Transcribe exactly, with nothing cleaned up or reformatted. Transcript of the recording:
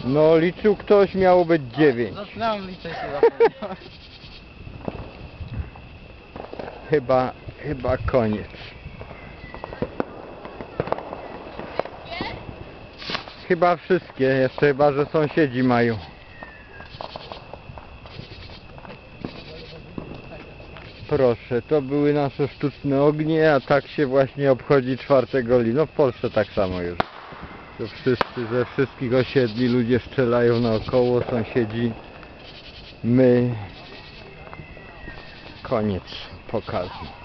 No liczył ktoś, miało być dziewięć. Zaczynałem liczyć chyba. Chyba, chyba koniec. Chyba wszystkie, jeszcze chyba, że sąsiedzi mają. Proszę, to były nasze sztuczne ognie, a tak się właśnie obchodzi czwartego lipca. No w Polsce tak samo już. To wszyscy ze wszystkich osiedli ludzie strzelają naokoło, sąsiedzi, my. Koniec pokazu.